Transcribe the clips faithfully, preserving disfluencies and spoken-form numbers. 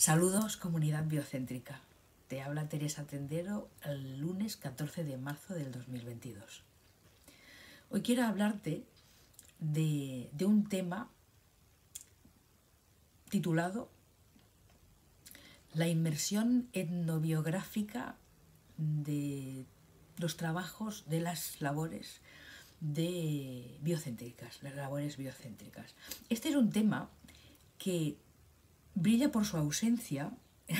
Saludos, comunidad biocéntrica. Te habla Teresa Tendero el lunes catorce de marzo del dos mil veintidós. Hoy quiero hablarte de, de un tema titulado La inmersión etnobiográfica de los trabajos, de las labores de biocéntricas, las labores biocéntricas. Este es un tema que brilla por su ausencia,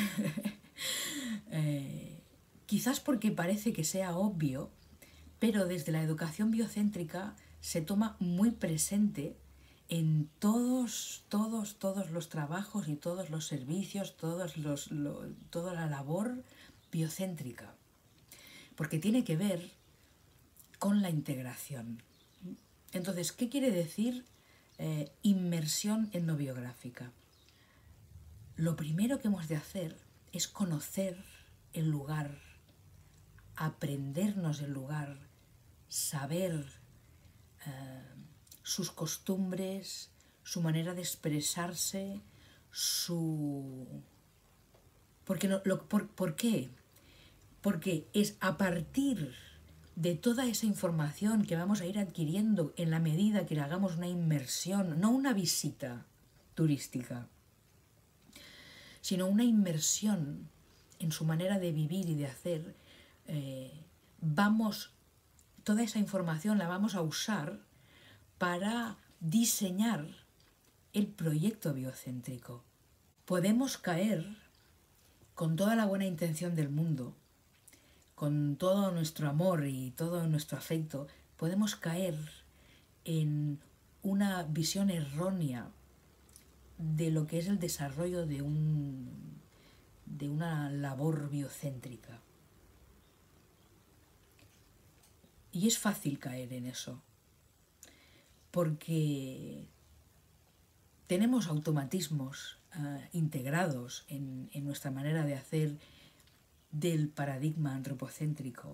eh, quizás porque parece que sea obvio, pero desde la educación biocéntrica se toma muy presente en todos, todos, todos los trabajos y todos los servicios, todos los, lo, toda la labor biocéntrica, porque tiene que ver con la integración. Entonces, ¿qué quiere decir eh, inmersión etnobiográfica? Lo primero que hemos de hacer es conocer el lugar, aprendernos el lugar, saber eh, sus costumbres, su manera de expresarse, su... Porque no, lo, por, ¿Por qué? Porque es a partir de toda esa información que vamos a ir adquiriendo en la medida que le hagamos una inmersión, no una visita turística, sino una inmersión en su manera de vivir y de hacer, eh, vamos, toda esa información la vamos a usar para diseñar el proyecto biocéntrico. Podemos caer con toda la buena intención del mundo, con todo nuestro amor y todo nuestro afecto, podemos caer en una visión errónea de lo que es el desarrollo de, un, de una labor biocéntrica. Y es fácil caer en eso, porque tenemos automatismos uh, integrados en, en nuestra manera de hacer del paradigma antropocéntrico.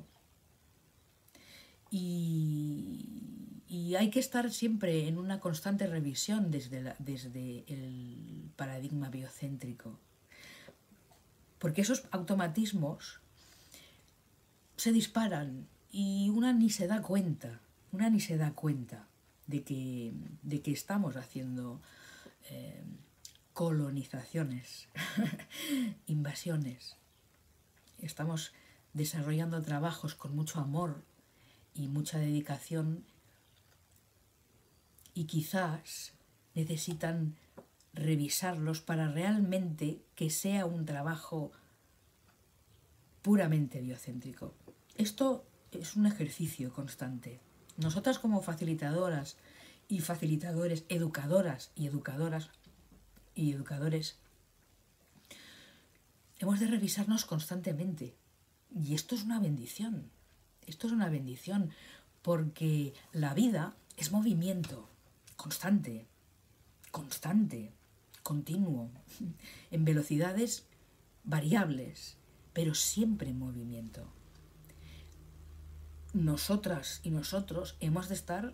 Y, y hay que estar siempre en una constante revisión desde, la, desde el paradigma biocéntrico, porque esos automatismos se disparan y una ni se da cuenta, una ni se da cuenta de que, de que estamos haciendo eh, colonizaciones, invasiones. Estamos desarrollando trabajos con mucho amor y mucha dedicación, y quizás necesitan revisarlos para realmente que sea un trabajo puramente biocéntrico. Esto es un ejercicio constante. Nosotras como facilitadoras y facilitadores, educadoras y educadoras y educadores, hemos de revisarnos constantemente. Y esto es una bendición. Esto es una bendición porque la vida es movimiento constante, constante, continuo, en velocidades variables, pero siempre en movimiento. Nosotras y nosotros hemos de estar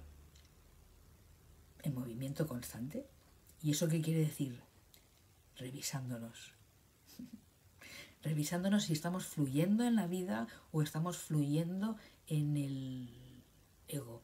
en movimiento constante. ¿Y eso qué quiere decir? Revisándonos. Revisándonos si estamos fluyendo en la vida o estamos fluyendo en el ego,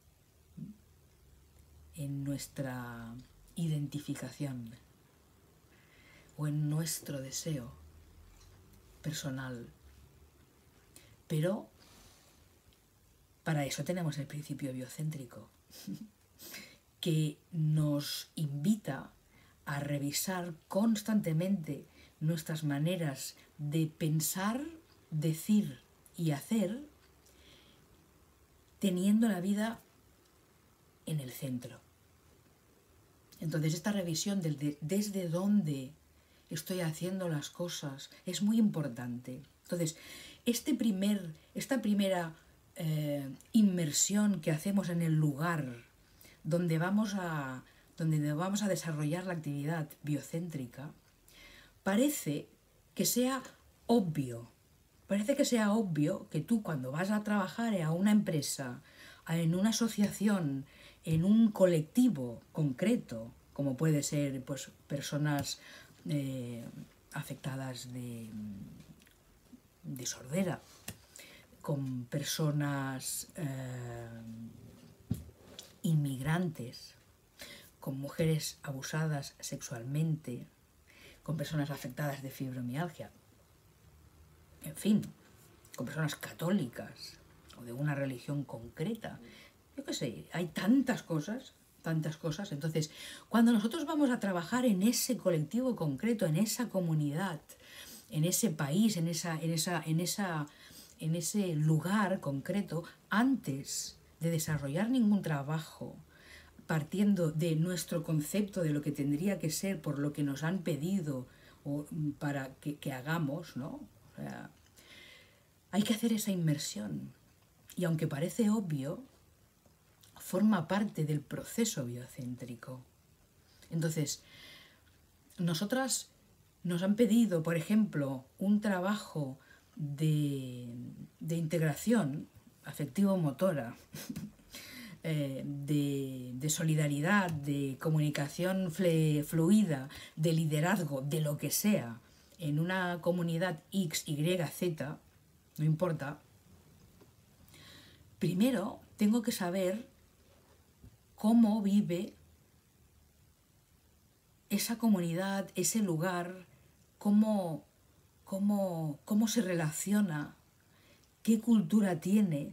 en nuestra identificación o en nuestro deseo personal. Pero para eso tenemos el principio biocéntrico, que nos invita a revisar constantemente nuestras maneras de pensar, decir y hacer, teniendo la vida en el centro. Entonces, esta revisión del de, desde dónde estoy haciendo las cosas es muy importante. Entonces, este primer, esta primera eh, inmersión que hacemos en el lugar donde vamos a, donde vamos a desarrollar la actividad biocéntrica, parece que sea obvio, parece que sea obvio que tú cuando vas a trabajar a una empresa, en una asociación, en un colectivo concreto, como puede ser pues, personas eh, afectadas de, de sordera, con personas eh, inmigrantes, con mujeres abusadas sexualmente, con personas afectadas de fibromialgia, en fin, con personas católicas o de una religión concreta. Yo qué sé, hay tantas cosas, tantas cosas. Entonces, cuando nosotros vamos a trabajar en ese colectivo concreto, en esa comunidad, en ese país, en esa, en esa, en esa, en ese lugar concreto, antes de desarrollar ningún trabajo, partiendo de nuestro concepto de lo que tendría que ser por lo que nos han pedido o para que, que hagamos, ¿no? O sea, hay que hacer esa inmersión. Y aunque parece obvio, forma parte del proceso biocéntrico. Entonces, nosotras nos han pedido, por ejemplo, un trabajo de, de integración afectivo-motora, eh, de, de solidaridad, de comunicación fluida, de liderazgo, de lo que sea, en una comunidad X, Y, Z, no importa. Primero tengo que saber cómo vive esa comunidad, ese lugar, cómo, cómo, cómo se relaciona, qué cultura tiene,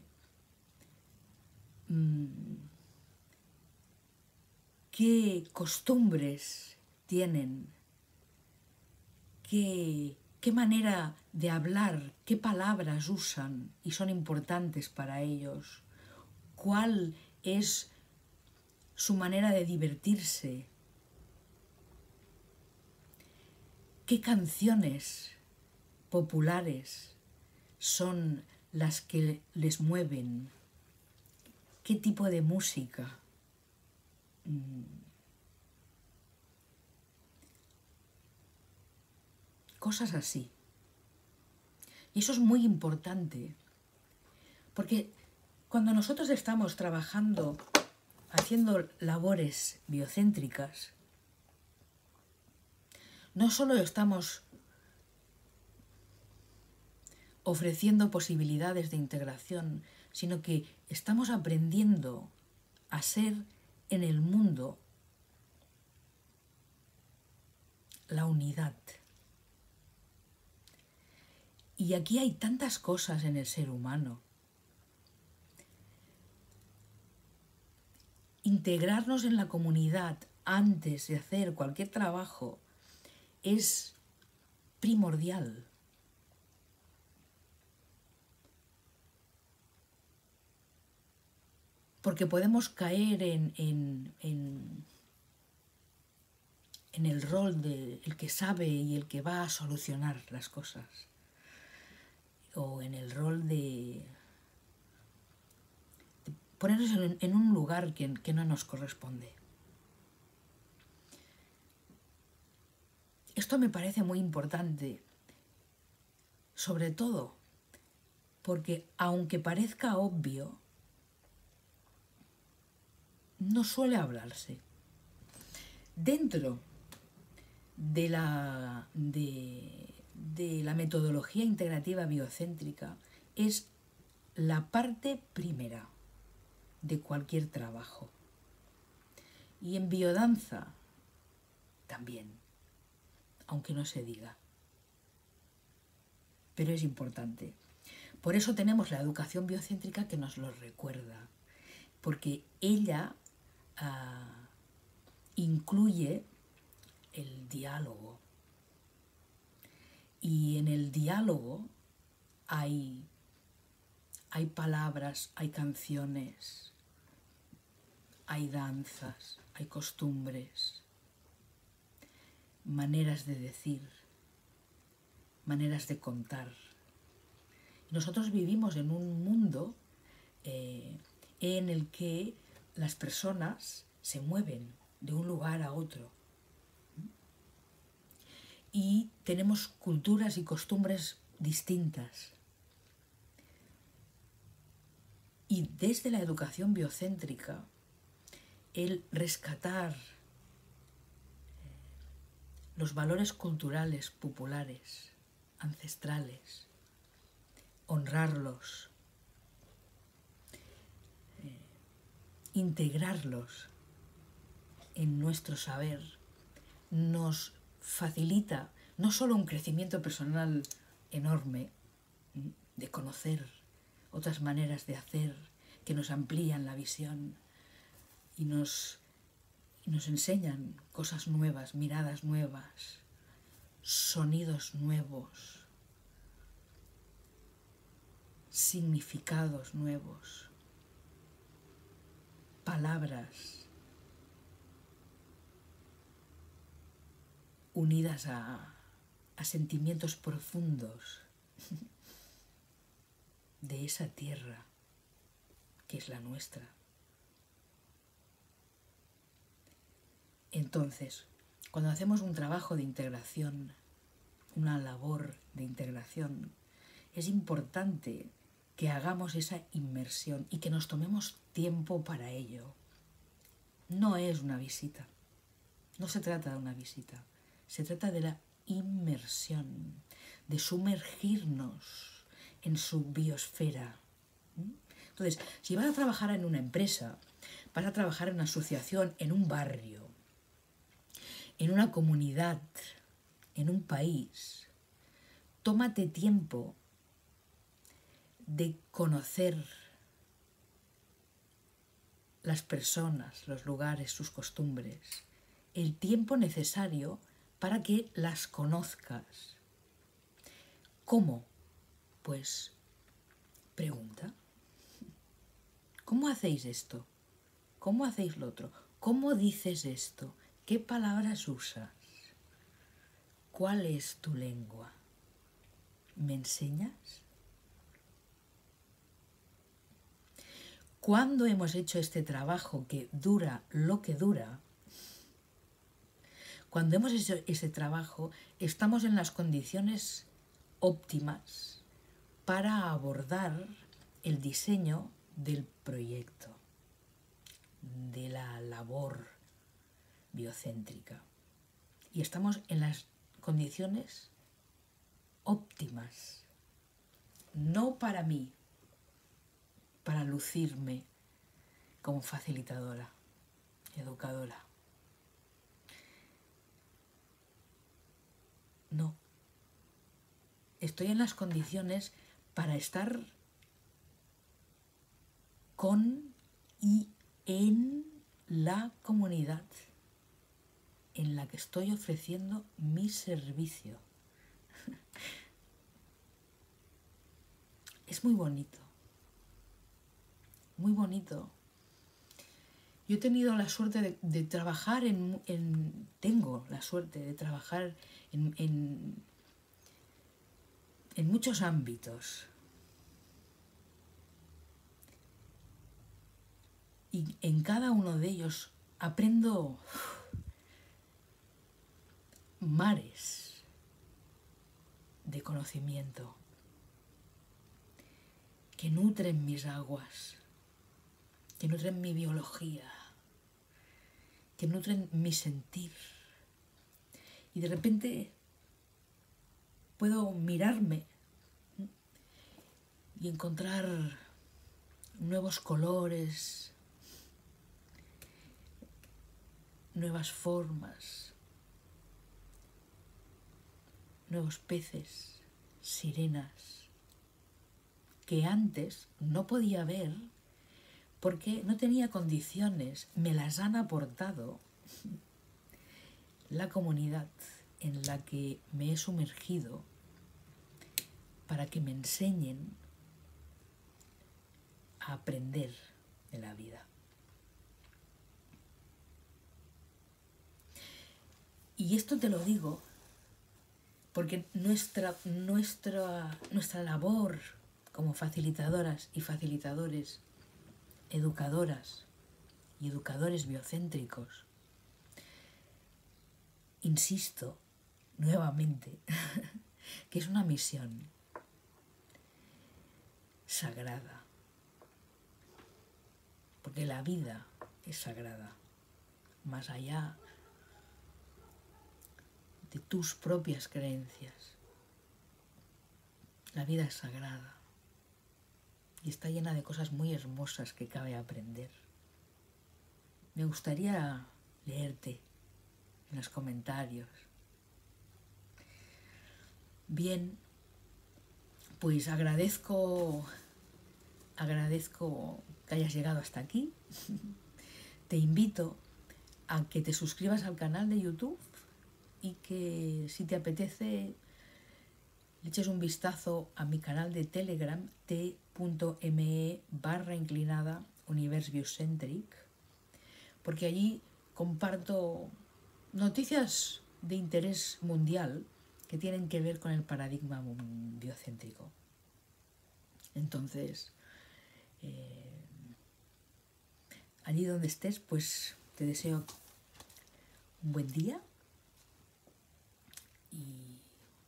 qué costumbres tienen, qué, qué manera de hablar, qué palabras usan y son importantes para ellos, cuál es su manera de divertirse, qué canciones populares son las que les mueven, qué tipo de música. Cosas así. Y eso es muy importante, porque cuando nosotros estamos trabajando, haciendo labores biocéntricas, no solo estamos ofreciendo posibilidades de integración, sino que estamos aprendiendo a ser en el mundo la unidad. Y aquí hay tantas cosas en el ser humano. Integrarnos en la comunidad antes de hacer cualquier trabajo es primordial. Porque podemos caer en, en, en, en el rol de el que sabe y el que va a solucionar las cosas. O en el rol de, de ponernos en, en un lugar que, que no nos corresponde. Esto me parece muy importante, sobre todo porque aunque parezca obvio, no suele hablarse. Dentro de la, de, de la metodología integrativa biocéntrica es la parte primera de cualquier trabajo. Y en biodanza también, aunque no se diga. Pero es importante. Por eso tenemos la educación biocéntrica que nos lo recuerda, porque ella uh, incluye el diálogo. Y en el diálogo hay, hay palabras, hay canciones, hay danzas, hay costumbres, maneras de decir, maneras de contar. Nosotros vivimos en un mundo eh, en el que las personas se mueven de un lugar a otro. Y tenemos culturas y costumbres distintas. Y desde la educación biocéntrica, el rescatar los valores culturales populares, ancestrales, honrarlos, eh, integrarlos en nuestro saber, nos facilita no solo un crecimiento personal enorme, de conocer otras maneras de hacer que nos amplían la visión y nos, y nos enseñan cosas nuevas, miradas nuevas, sonidos nuevos, significados nuevos, palabras unidas a, a sentimientos profundos de esa tierra que es la nuestra. Entonces, cuando hacemos un trabajo de integración, una labor de integración, es importante que hagamos esa inmersión y que nos tomemos tiempo para ello. No es una visita, no se trata de una visita, se trata de la inmersión, de sumergirnos en su biosfera. Entonces, si vas a trabajar en una empresa, vas a trabajar en una asociación, en un barrio, en una comunidad, en un país, tómate tiempo de conocer las personas, los lugares, sus costumbres, el tiempo necesario para que las conozcas. ¿Cómo? Pues pregunta. ¿Cómo hacéis esto? ¿Cómo hacéis lo otro? ¿Cómo dices esto? ¿Qué palabras usas? ¿Cuál es tu lengua? ¿Me enseñas? Cuando hemos hecho este trabajo que dura lo que dura, cuando hemos hecho ese trabajo, estamos en las condiciones óptimas para abordar el diseño del proyecto, de la labor biocéntrica. Y estamos en las condiciones óptimas, no para mí, para lucirme como facilitadora, educadora. No. Estoy en las condiciones para estar con y en la comunidad en la que estoy ofreciendo mi servicio. Es muy bonito, muy bonito. Yo he tenido la suerte de, de trabajar en, en... Tengo la suerte de trabajar en, en, en muchos ámbitos. Y en cada uno de ellos aprendo mares de conocimiento que nutren mis aguas, que nutren mi biología, que nutren mi sentir. Y de repente puedo mirarme y encontrar nuevos colores, nuevas formas, nuevos peces, sirenas, que antes no podía ver porque no tenía condiciones. Me las han aportado la comunidad en la que me he sumergido para que me enseñen a aprender de la vida. Y esto te lo digo porque nuestra, nuestra, nuestra labor como facilitadoras y facilitadores, educadoras y educadores biocéntricos, insisto nuevamente, que es una misión sagrada, porque la vida es sagrada, más allá de tus propias creencias. La vida es sagrada y está llena de cosas muy hermosas que cabe aprender. Me gustaría leerte en los comentarios. Bien, pues agradezco, agradezco que hayas llegado hasta aquí. Te invito a que te suscribas al canal de YouTube y que si te apetece le eches un vistazo a mi canal de Telegram, t.me barra inclinada Universe Biocentric, porque allí comparto noticias de interés mundial que tienen que ver con el paradigma biocéntrico. Entonces, eh, allí donde estés, pues te deseo un buen día y,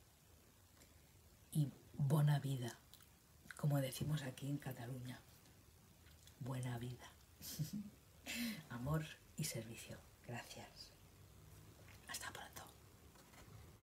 y buena vida, como decimos aquí en Cataluña. Buena vida. Amor y servicio. Gracias. Hasta pronto.